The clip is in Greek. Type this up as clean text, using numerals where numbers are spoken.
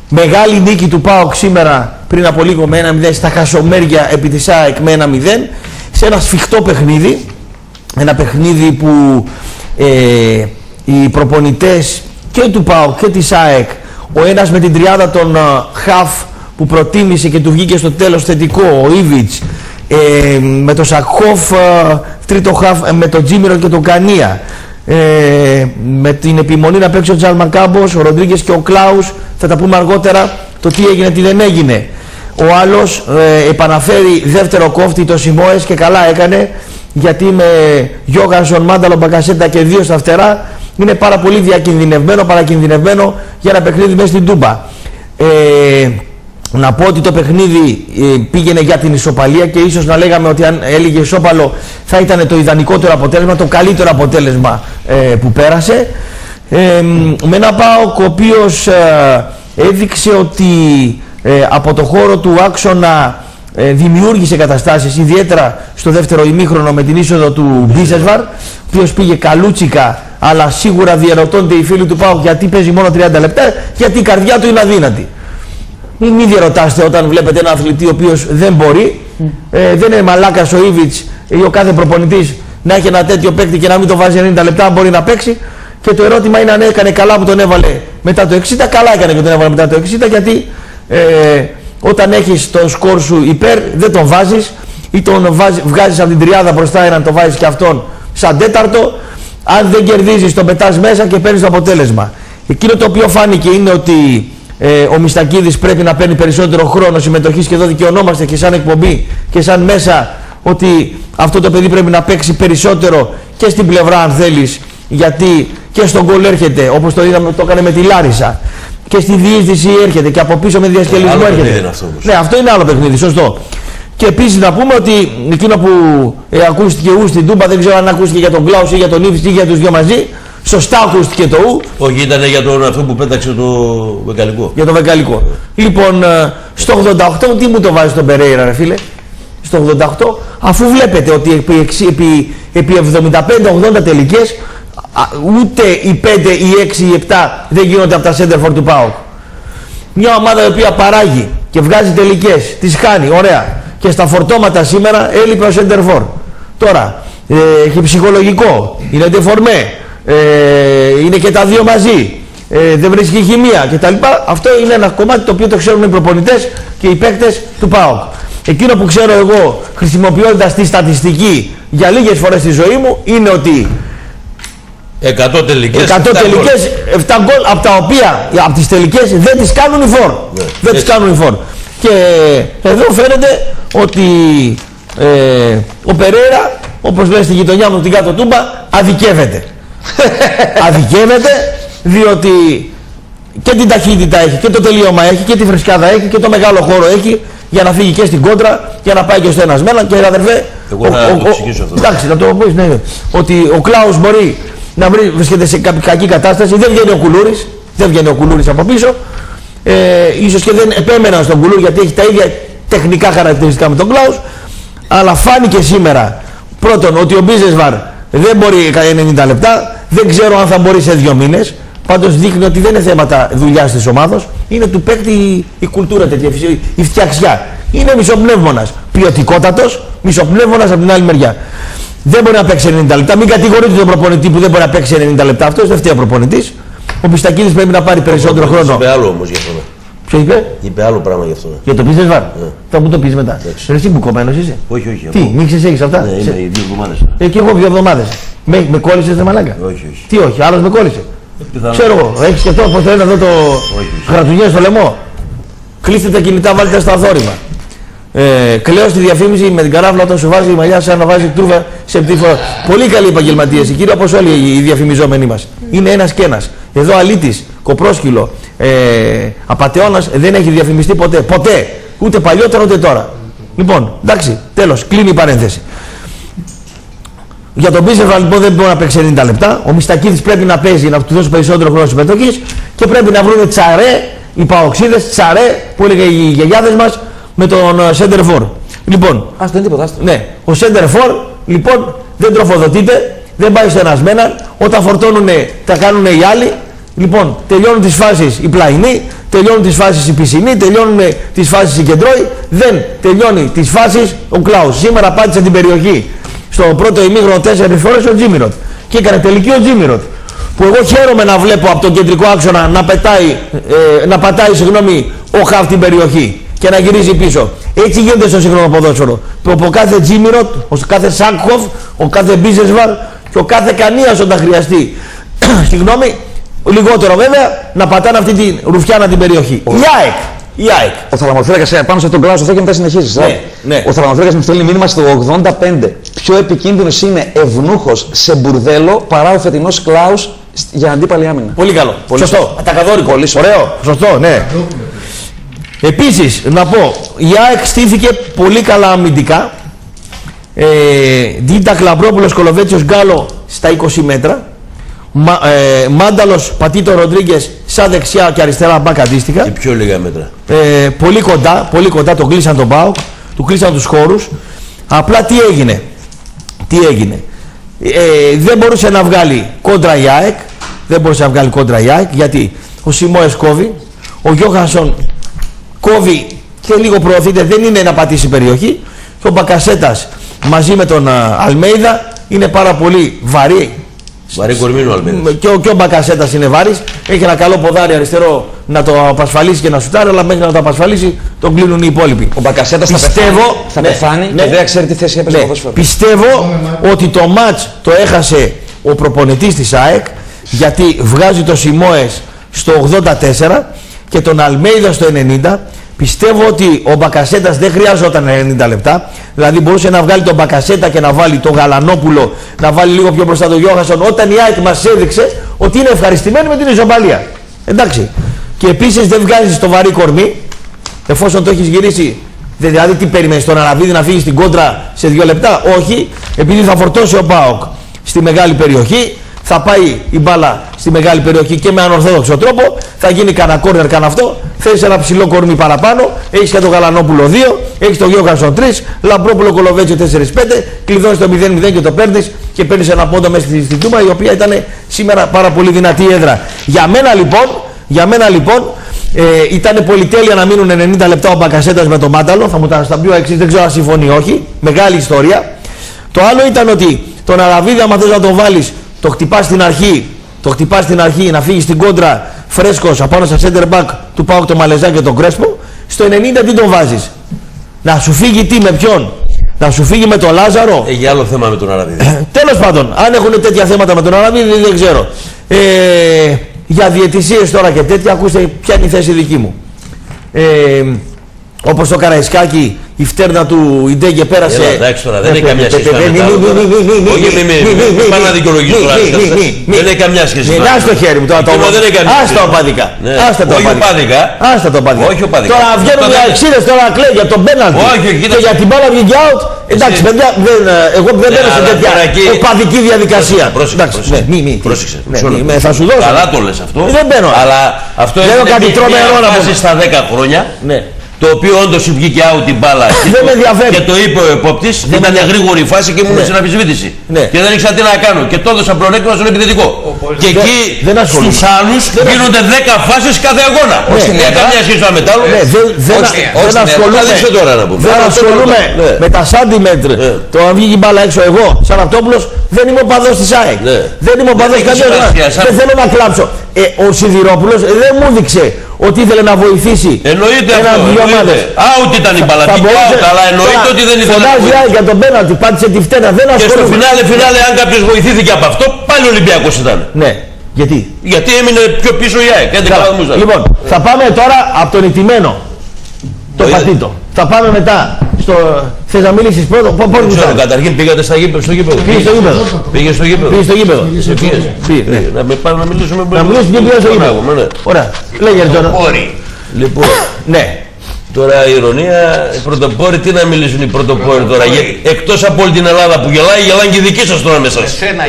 Μεγάλη νίκη του ΠΑΟΚ σήμερα πριν από λίγο με 1-0 στα χασομέρια επί της ΑΕΚ με 1-0 σε ένα σφιχτό παιχνίδι. Ένα παιχνίδι που οι προπονητές και του ΠΑΟΚ και της ΑΕΚ, ο ένας με την τριάδα των χαφ που προτίμησε και του βγήκε στο τέλος θετικό, ο Ήβιτς, με το Σακχόφ τρίτο χαφ με τον Τζίμιρο και τον Κανία, με την επιμονή να παίξει ο Τζαλμακάμπος, ο Ροντρίγκες και ο Κλάους, θα τα πούμε αργότερα το τι έγινε, τι δεν έγινε. Ο άλλος επαναφέρει δεύτερο κόφτη το Σιμόες και καλά έκανε, γιατί με Γιώγανσον, Μάνταλο, Μπακασέτα και 2 στα φτερά είναι πάρα πολύ διακινδυνευμένο, παρακινδυνευμένο για ένα παιχνίδι μέσα στην Τούμπα. Να πω ότι το παιχνίδι πήγαινε για την ισοπαλία και ίσως να λέγαμε ότι αν έλεγε ισόπαλο θα ήταν το ιδανικότερο αποτέλεσμα, το καλύτερο αποτέλεσμα που πέρασε. Με ένα ΠΑΟΚ ο οποίος έδειξε ότι από το χώρο του άξονα δημιούργησε καταστάσεις, ιδιαίτερα στο δεύτερο ημίχρονο με την είσοδο του Μπίσεσβαρ, ο οποίος πήγε καλούτσικα, αλλά σίγουρα διαρωτώνται οι φίλοι του ΠΑΟΚ γιατί παίζει μόνο 30 λεπτά, γιατί η καρδιά του είναι αδύνατη. Μην διαρωτάστε όταν βλέπετε ένα αθλητή ο οποίος δεν μπορεί, δεν είναι μαλάκας ο Ήβιτς ή ο κάθε προπονητής να έχει ένα τέτοιο παίκτη και να μην το βάζει 90 λεπτά, μπορεί να παίξει. Και το ερώτημα είναι αν έκανε καλά που τον έβαλε μετά το 60, καλά έκανε και τον έβαλε μετά το 60, γιατί όταν έχεις το σκορ σου υπέρ δεν τον βάζεις ή τον βγάζεις από την τριάδα μπροστά έναν, το βάζεις και αυτόν σαν τέταρτο. Αν δεν κερδίζεις τον πετάς μέσα και παίρνεις το αποτέλεσμα. Εκείνο το οποίο φάνηκε είναι ότι ο Μιστακίδης πρέπει να παίρνει περισσότερο χρόνο συμμετοχής και εδώ δικαιωνόμαστε και σαν εκπομπή και σαν μέσα ότι αυτό το παιδί πρέπει να παίξει περισσότερο και στην πλευρά αν θέλεις, γιατί και στον γκολ έρχεται όπως το είδαμε, το έκανε με τη Λάρισα, και στη διείσδυση έρχεται και από πίσω με διασκελισμό έρχεται. Ναι, αυτό είναι άλλο παιχνίδι, σωστό. Και επίσης να πούμε ότι εκείνο που ακούστηκε ου στην Τούμπα, δεν ξέρω αν ακούστηκε για τον Κλάους ή για τον Ήβιτς ή για τους δυο μαζί. Σωστά ακούστηκε το ου. Όχι, ήταν για τον αυτό που πέταξε το Βεκαλικό. Για το Βεκαλικό. Λοιπόν, στο 88 τι μου το βάζει τον Περέιρα, ρε φίλε? Στο 88, αφού βλέπετε ότι επί 75-80 τελικές ούτε οι 5, οι 6, οι 7 δεν γίνονται από τα σέντερφορ του ΠΑΟΚ. Μια ομάδα η οποία παράγει και βγάζει τελικές, τις χάνει, ωραία. Και στα φορτώματα σήμερα έλειπε ο σέντερφορ. Τώρα, έχει ψυχολογικό, είναι ντεφορμέ, είναι και τα δύο μαζί, δεν βρίσκει χημεία κτλ. Αυτό είναι ένα κομμάτι το οποίο το ξέρουν οι προπονητές και οι παίκτες του ΠΑΟΚ. Εκείνο που ξέρω εγώ, χρησιμοποιώντας τη στατιστική για λίγες φορές στη ζωή μου, είναι ότι 100 τελικές, 7 γκολ, από τα οποία από τις τελικές δεν τις κάνουν οι φορ. Δεν τις κάνουν οι φορ. Και εδώ φαίνεται ότι ο Περέιρα, όπως λέει στη γειτονιά μου την κάτω Τούμπα, αδικεύεται. Αδικεύεται διότι και την ταχύτητα έχει και το τελείωμα έχει και τη φρεσκάδα έχει και το μεγάλο χώρο έχει για να φύγει και στην κόντρα, για να πάει και στο ένας μένα. Και αδερφέ, εγώ να το εξηγήσω αυτό. Εντάξει, να το πεις, ναι, ότι ο Κλάους μπορεί να βρίσκεται σε κακή κατάσταση, δεν βγαίνει ο Κουλούρης, δεν βγαίνει ο Κουλούρης από πίσω. Ίσως και δεν επέμεναν στον Κουλούρη γιατί έχει τα ίδια τεχνικά χαρακτηριστικά με τον Κλάους, αλλά φάνηκε σήμερα πρώτον ότι ο Μπίζεσβαρ δεν μπορεί 90 λεπτά, δεν ξέρω αν θα μπορεί σε 2 μήνες. Πάντως δείχνει ότι δεν είναι θέματα δουλειάς της ομάδος, είναι του παίκτη η κουλτούρα τέτοια, η φτιαξιά. Είναι μισοπνεύμονας, ποιοτικότατος, μισοπνεύμονας από την άλλη μεριά. Δεν μπορεί να παίξει 90 λεπτά. Μην κατηγορείτε τον προπονητή που δεν μπορεί να παίξει 90 λεπτά. Αυτός δεν φταίει ο προπονητής. Ο Μιστακίδης πρέπει να πάρει περισσότερο χρόνο. Είπε άλλο όμως γι' αυτό. Ποιο είπε? Είπε άλλο πράγμα γι' αυτό. Για το Μπίζεσβαρ. Θα μου το πεις μετά. Εσύ μπουκωμένος είσαι? Όχι, όχι. Τι, μίξες έχεις αυτά? Ναι, είμαι 2 εβδομάδες. Και εγώ 2 εβδομάδες. Με κόλλησες, δε μαλάκα? Όχι, όχι. Τι όχι, άλλος με κόλλησε? Ξέρω εγώ, έχεις και αυτό, πώς το λένε εδώ το γρατουγιές στο λαιμό. Κλείστε τα κινητά, βάλτε τα στα θόρυβα. Κλαίω στη διαφήμιση με την καράφλα όταν σου βάζει η μαλλιά σαν να βάζει τρούφα σε πτήφορα. Πολύ καλοί επαγγελματίες, κύριε, όπως όλοι οι διαφημιζόμενοι μας. Είναι ένας και ένας. Εδώ αλήτης, κοπρόσκυλο, απατεώνας δεν έχει διαφημιστεί ποτέ. Ποτέ. Ούτε παλιότερα ούτε τώρα. Λοιπόν, εντάξει, τέλος, κλείνει η παρένθεση. Για τον Μπίζεσβαρ λοιπόν δεν μπορεί να παίξει 90 λεπτά. Ο Μιστακίδης πρέπει να παίζει, να του δώσει περισσότερο χρόνο συμμετοχής και πρέπει να βρουν τσαρέ, οι παοξίδες, τσαρέ που έλεγε οι γιαγιάδες μας με τον σέντερφορ. Λοιπόν, δεν τίποτα, άστο. Ναι, ο σέντερφορ λοιπόν δεν τροφοδοτείται, δεν πάει σε ένας με έναν. Όταν φορτώνουνε, τα κάνουνε οι άλλοι. Λοιπόν, τελειώνουν τις φάσεις οι πλαϊνοί, Τελειώνουν τις φάσεις οι πισινοί, τελειώνουν τις φάσεις οι κεντρώοι, δεν τελειώνει τις φάσεις ο Κλάους. Σήμερα πάτησε την περιοχή στο πρώτο ημίχρονο 4 φορές ο Τζίμιροτ και έκανε τελική ο Τζίμιροτ. Που εγώ χαίρομαι να βλέπω από τον κεντρικό άξονα να πατάει ο χαφ την περιοχή και να γυρίζει πίσω. Έτσι γίνεται στο σύγχρονο ποδόσφαιρο. Ο κάθε Τζίμιροτ, ο κάθε Σάκχοφ, ο κάθε Μπίζεσβαρ και ο κάθε Κανίας όταν χρειαστεί. Συγγνώμη, λιγότερο βέβαια, να πατάνε αυτή τη ρουφιάνα την περιοχή. Η ΑΕΚ. Ο Θαλαμοφύλακας πάνω σε αυτόν τον Κλάους αυτό και μετά συνεχίζεις. Ναι. Ο Θαλαμοφύλακας μου στέλνει μήνυμα στο 85. Πιο επικίνδυνος είναι ευνούχος σε μπουρδέλο παρά ο φετινός Κλάους για αντίπαλη άμυνα. Πολύ καλό. Σωστό. Ατακαδόρικο. Ωραίο. Σωστό, ναι. Επίσης, να πω, η ΑΕΚ στήθηκε πολύ καλά αμυντικά. Ντίντα Κλαμπρόπουλος, Κολοβέτσιος, Γκάλο στα 20 μέτρα. Μάνταλος, Πατήτο, Ροντρίγκες σαν δεξιά και αριστερά μπακ αντίστοιχα. Και πιο λίγα μέτρα. Πολύ κοντά τον κλείσαν τον ΠΑΟΚ, του κλείσαν τους χώρους. Απλά τι έγινε. Δεν μπορούσε να βγάλει κόντρα η ΑΕΚ. Γιατί ο Σιμόες κόβει, ο Γιώχανσον κόβει και λίγο προωθείται, δεν είναι να πατήσει περιοχή. Και ο Μπακασέτας μαζί με τον Αλμέιδα είναι πάρα πολύ βαρύ. Βαρύ κορμί ο Αλμέιδας. Και ο Μπακασέτας είναι βάρης. Έχει ένα καλό ποδάρι αριστερό να το απασφαλίσει και να σουτάρει, αλλά μέχρι να το απασφαλίσει τον κλείνουν οι υπόλοιποι. Ο Μπακασέτας θα πεθάνει και δεν ξέρει τι θέση έπαιζε το ποδόσφαιρο. Πιστεύω ότι το μάτς το έχασε ο προπονητής της ΑΕΚ, γιατί βγάζει το Σιμόες στο 84 και τον Αλμέιδα στο 90. Πιστεύω ότι ο Μπακασέτας δεν χρειάζονταν 90 λεπτά. Δηλαδή μπορούσε να βγάλει τον Μπακασέτα και να βάλει τον Γαλανόπουλο, να βάλει λίγο πιο μπροστά τον Γιώχανσον, όταν η ΑΕΚ μας έδειξε ότι είναι ευχαριστημένη με την ισοπαλία. Εντάξει. Και επίσης δεν βγάζεις το βαρύ κορμί, εφόσον το έχεις γυρίσει. Δηλαδή τι περιμένεις, τον Αραβίδη να φύγει στην κόντρα σε 2 λεπτά? Όχι, επειδή θα φορτώσει ο ΠΑΟΚ στη μεγάλη περιοχή. Θα πάει η μπάλα στη μεγάλη περιοχή και με ανορθόδοξο τρόπο. Θα γίνει κανένα κόρνερ, κανένα αυτό. Θέλεις ένα ψηλό κορμί παραπάνω. Έχεις και τον Γαλανόπουλο 2. Έχεις τον Γιώχανσον 3. Λαμπρόπουλο Κολοβέτσιο 4-5. Κλειδώνεις το 0-0 και το παίρνεις. Και παίρνεις ένα πόντο μέσα στην Τούμπα, η οποία ήταν σήμερα πάρα πολύ δυνατή έδρα. Για μένα λοιπόν ήταν πολυτέλεια να μείνουν 90 λεπτά ο Μπακασέτας με τον Μάνταλο. Θα μου τα πει ο εξής, δεν ξέρω αν συμφωνεί όχι. Μεγάλη ιστορία. Το άλλο ήταν ότι τον Αραβίδη, άμα θες να τον βάλεις, το χτυπάς στην αρχή, να φύγει στην κόντρα φρέσκος απάνω στα center back του ΠΑΟΚ το Μαλεζά και τον Κρέσπο. Στο 90 τι τον βάζεις? Να σου φύγει τι, με ποιον? Να σου φύγει με τον Λάζαρο? Έχει άλλο θέμα με τον Αραβίδη. Τέλος πάντων, αν έχουν τέτοια θέματα με τον Αραβίδη δεν ξέρω. Για διαιτησίες τώρα και τέτοια, ακούστε ποια είναι η θέση δική μου. Όπως το Καραϊσκάκι, η φτέρνα του Ιντέγκε πέρασε. Εντάξει τώρα, δεν έχει καμιά σχέση. Όχι, μην πάνε να δικαιολογήσεις τώρα. Δεν έχει καμιά σχέση. Ας το χέρι μου τώρα. Άστα οπαδικά. Όχι οπαδικά. Άστα το οπαδικά. Τώρα βγαίνουν οι αξίδες τώρα κλαίει για τον πέναλτι και για την μπάλα βγήκε out. Εντάξει παιδιά, εγώ δεν μπαίνω σε τέτοια οπαδική διαδικασία. Πρόσεξε. Θα σου δώσω. Καλά το λες αυτό. Δεν μπαίνω. Αλλά αυτό είναι μια φάση στα 10 χρόνια. Το οποίο όντως βγήκε out την μπάλα και το είπε ο επόπτης, ήταν γρήγορη φάση και ήμουν στην αμφισβήτηση. Και δεν ήξερα τι να κάνω και το έδωσα πλεονέκτημα στον επιθετικό. Και εκεί στους άλλους γίνονται 10 φάσεις κάθε αγώνα. Δεν καμιά σχέση με μετάλλο. Δεν ασχολούμαι με τα σάντιμετρ. Το αν βγήκε η μπάλα έξω εγώ, σαν Αυτόπουλος, δεν είμαι ο παδός της ΑΕΚ. Δεν είμαι ο παδός κανένας. Δεν θέλω να κλάψω. Ο Σιδηρόπουλος δεν μου έδειξε ότι ήθελε να βοηθήσει. Εννοείται αυτό. Out ήταν η μπάλα. Αλλά εννοείται ότι δεν ήθελε να βοηθήσει. Για τον πέναλτι πάτησε τη φτένα. Και στο φινάλε, αν κάποιος βοηθήθηκε από αυτό, πάλι ο Ολυμπιακός ήταν. Ναι. Γιατί? Γιατί έμεινε πιο πίσω η ΑΕΚ. Λοιπόν, θα πάμε τώρα από τον ηττημένο. Το Πατήτο. Θα πάμε μετά στο... Θες να μιλήσεις πρώτο? Καταρχήν πήγατε στο γήπεδο. Πήγε στο γήπεδο. Να μιλήσουμε. Να μιλήσουμε και πήγα στο γήπεδο. Ωραία. Λέγε τώρα. Λοιπόν, ναι. Τώρα η ηρωνία, οι πρωτοπόροι, τι να μιλήσουν οι πρωτοπόροι τώρα? Εκτός από όλη την Ελλάδα που γελάει, γελάνε και οι δικοί σας τώρα μέσα.